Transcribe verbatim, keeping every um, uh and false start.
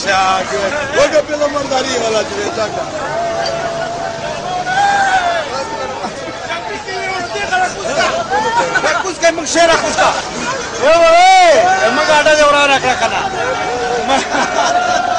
وقف بلا مرداري ولا جريتك कुछ के मुझे शेरा कुछ का ये वो ये मगाड़ा देवरा रखा कना